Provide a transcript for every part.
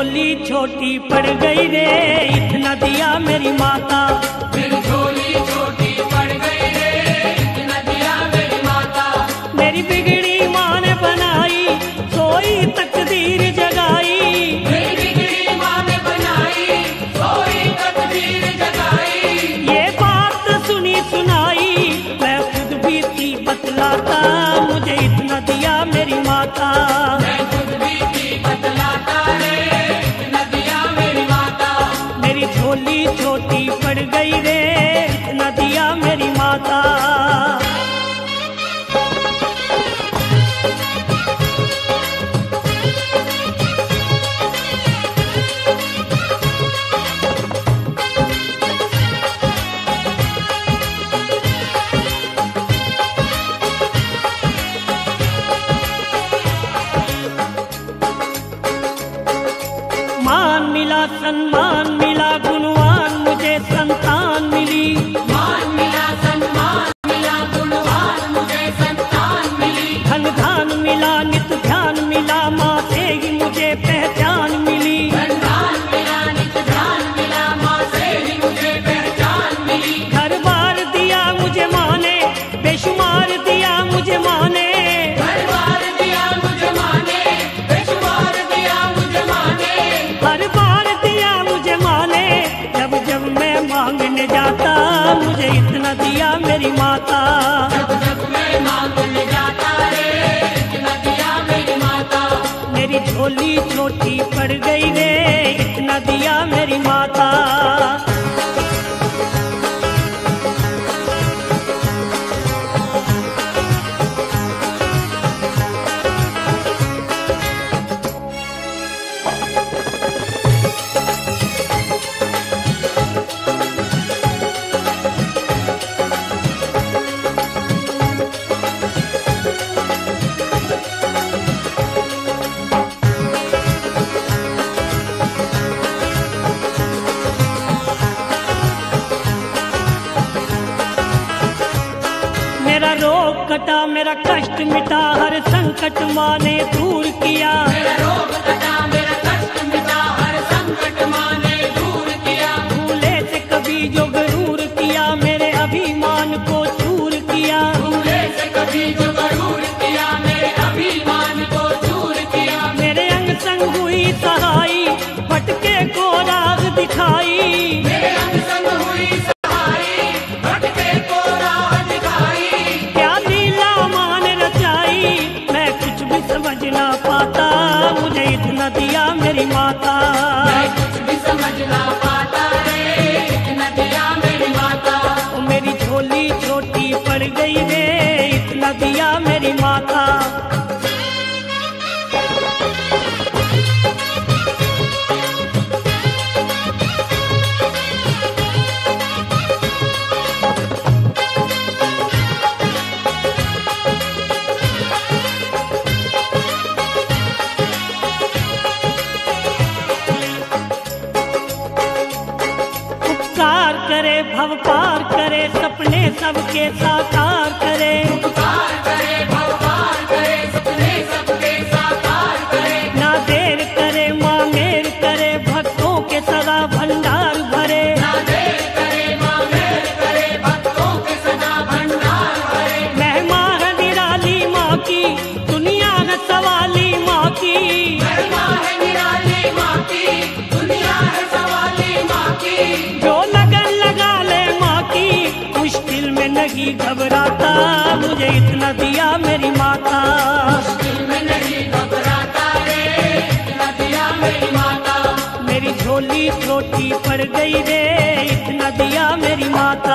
झोली छोटी पड़ गई रे, इतना दिया मेरी माता। मेरी झोली छोटी पड़ गई रे, इतना दिया मेरी माता। मेरी बिगड़ी माँ ने बनाई, सोई तकदीर जगाई। मेरी बिगड़ी माँ ने बनाई, सोई तकदीर जगाई। ये बात सुनी सुनाई, मैं खुद भी थी बतलाता, मुझे इतना दिया मेरी माता। मैं खुद भी थी बतलाता रे, इतना दिया मेरी माता। मेरी झोली छोटी पड़ गई रे, इतना दिया मेरी माता। मान मिला सम्मान मिला, गुणवान मुझे संतान मिली। मान मिला सम्मान मिला, गुणवान मुझे संतान मिली। धन धान मिला, नित ध्यान मिला, माँ से ही मुझे पहचान मिली। धन मिला, नित ध्यान मिला, माँ से ही मुझे पहचान मिली। घर बार दिया मुझे माँ ने, बेशुमार दिया मुझे माँ ने। घर बार दिया मुझे माँ ने, बेशुमार दिया मुझे माँ ने। हर बार दिया मुझे माँ ने, जब जब मैं मांगने जाता, मुझे इतना दिया मेरी माता। जब जब मैं मांगने जाता रे, इतना दिया मेरी माता। मेरी झोली छोटी पड़ गई रे, इतना दिया मेरी माता। मेरा रोग कटा, मेरा कष्ट मिटा, हर संकट माँ ने दूर किया। मेरा रोग कटा, मेरा कष्ट मिटा, हर संकट माँ ने दूर किया। भूले से कभी जो गरूर किया, मेरे अभिमान को चूर किया। भूले से कभी जो गरूर किया, मेरे अभिमान को चूर किया। मेरे अंग संग हुई सहाई, भटके को राह दिखाई। मेरे अंग संग हुई सहाई, भटके को राह दिखाई। क्या लीला माँ ने रचाई, मैं कुछ भी समझ ना पाता, मुझे इतना दिया मेरी माता। मैं कुछ भी समझ ना पाता रे, इतना दिया मेरी माता। ओ मेरी झोली छोटी पड़ गई रे, इतना दिया मेरी माता। उपकार करे, भव पार करे, सपने सबके साकार करे। उपकार करे, भवपार करे, सपने सबके साकार करे। ना देर करे, माँ मेर करे, भक्तों के सदा भंडार भरे। ना देर करे, माँ मेर करे, भक्तों के सदा भंडार भरे। महिमा है निराली माँ की, दुनिया है सवाली माँ की। महिमा है निराली माँ की, दुनिया है सवाली माँ की। जो लगन लगा ले माँ की, मुश्किल में नहीं घबराता, मुझे इतना दिया मेरी माता। मुश्किल में नहीं घबराता रे, इतना दिया मेरी माता। मेरी झोली छोटी पड़ गई रे, इतना दिया मेरी माता।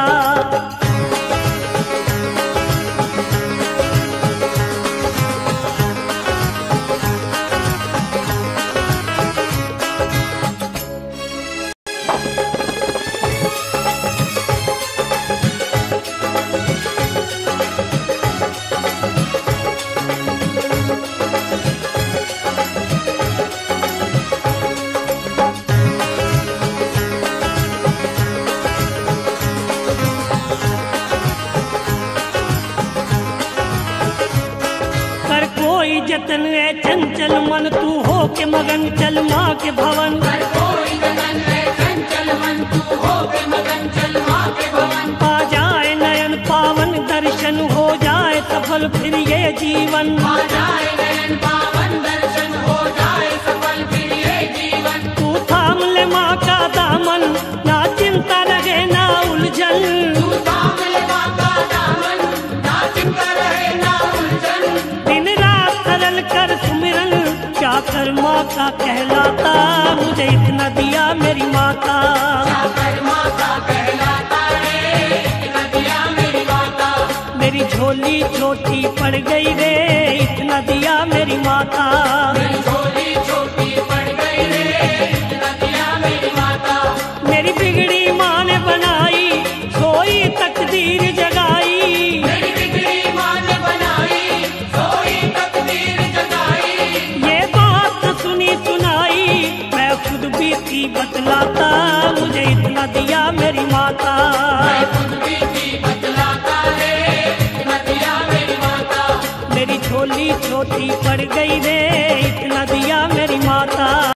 जतन है चंचल मन, तू हो के मगन चल माँ के भवन। हर कोई जतन है चंचल मन, तू हो के मगन चल माँ के भवन। पा जाए नयन पावन दर्शन, हो जाए सफल फिर ये जीवन। आ जाए नयन पावन दर्शन, हो जाए सफल फिर ये जीवन। तू थाम ले माँ का दामन, ना चिंता रहे ना उलझन। तू थाम ले माँ का दामन, ना चिंता रहे ना उलझन। दिन रात सरल कर सुमिरन, क्या कर माँ का कहलाता, मुझे इतना दिया मेरी माता। जाकर माता कहलाता रे, इतना दिया मेरी माता। मेरी झोली छोटी पड़ गई रे, इतना दिया मेरी माता। मेरी झोली छोटी पड़ गई रे, इतना दिया मेरी माता। मेरी बिगड़ी माँ ने बनाई, सोई तकदीर जगाई। मेरी बिगड़ी माँ ने बनाई, सोई तकदीर जगाई। ये बात सुनी सुनाई, मैं खुद बीती बतलाता, मुझे इतना दिया मेरी माता। मैं खुद भी थी बतलाता रे, इतना दिया मेरी माता। मेरी झोली छोटी पड़ गई रे, इतना दिया मेरी माता।